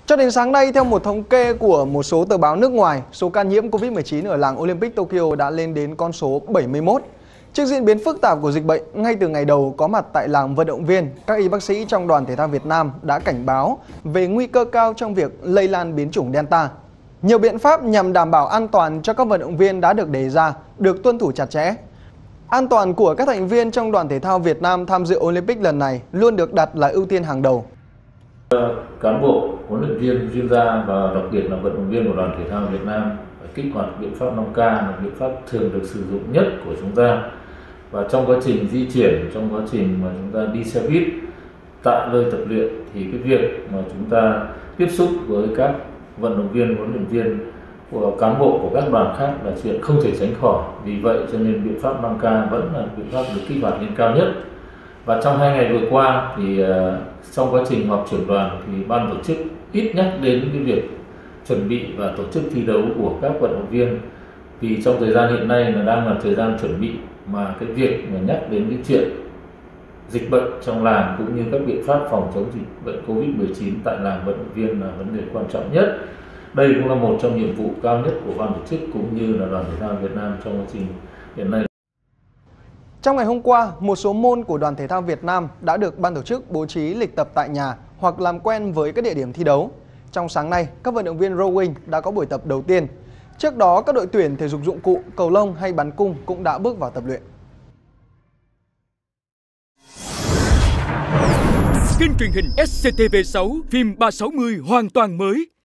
Cho đến sáng nay, theo một thống kê của một số tờ báo nước ngoài, số ca nhiễm Covid-19 ở làng Olympic Tokyo đã lên đến con số 71. Trước diễn biến phức tạp của dịch bệnh, ngay từ ngày đầu có mặt tại làng vận động viên, các y bác sĩ trong đoàn thể thao Việt Nam đã cảnh báo về nguy cơ cao trong việc lây lan biến chủng Delta. Nhiều biện pháp nhằm đảm bảo an toàn cho các vận động viên đã được đề ra, được tuân thủ chặt chẽ. An toàn của các thành viên trong đoàn thể thao Việt Nam tham dự Olympic lần này luôn được đặt là ưu tiên hàng đầu. Cán bộ, huấn luyện viên, chuyên gia và đặc biệt là vận động viên của đoàn thể thao Việt Nam phải kích hoạt biện pháp 5K là biện pháp thường được sử dụng nhất của chúng ta. Và trong quá trình di chuyển, trong quá trình mà chúng ta đi xe buýt tại nơi tập luyện thì cái việc mà chúng ta tiếp xúc với các vận động viên, huấn luyện viên của cán bộ của các đoàn khác là chuyện không thể tránh khỏi. Vì vậy cho nên biện pháp 5K vẫn là biện pháp được kích hoạt lên cao nhất. Và trong 2 ngày vừa qua thì trong quá trình họp trưởng đoàn thì ban tổ chức ít nhắc đến cái việc chuẩn bị và tổ chức thi đấu của các vận động viên, vì trong thời gian hiện nay là đang là thời gian chuẩn bị, mà cái việc mà nhắc đến cái chuyện dịch bệnh trong làng cũng như các biện pháp phòng chống dịch bệnh Covid-19 tại làng vận động viên là vấn đề quan trọng nhất. Đây cũng là một trong nhiệm vụ cao nhất của ban tổ chức cũng như là đoàn thể thao Việt Nam trong quá trình hiện nay. Trong ngày hôm qua, một số môn của đoàn thể thao Việt Nam đã được ban tổ chức bố trí lịch tập tại nhà hoặc làm quen với các địa điểm thi đấu. Trong sáng nay, các vận động viên rowing đã có buổi tập đầu tiên. Trước đó, các đội tuyển thể dục dụng cụ, cầu lông hay bắn cung cũng đã bước vào tập luyện. Kênh truyền hình SCTV6 phim 360 hoàn toàn mới.